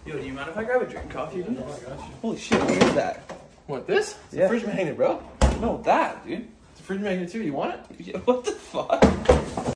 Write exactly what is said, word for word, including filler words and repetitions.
Yo, do you mind if I grab a drink of coffee? Dude? Oh my gosh. Holy shit, what is that? What, this? It's Yeah. a fridge magnet, bro. No, that, dude. It's a fridge magnet too. You want it? Yeah, what the fuck?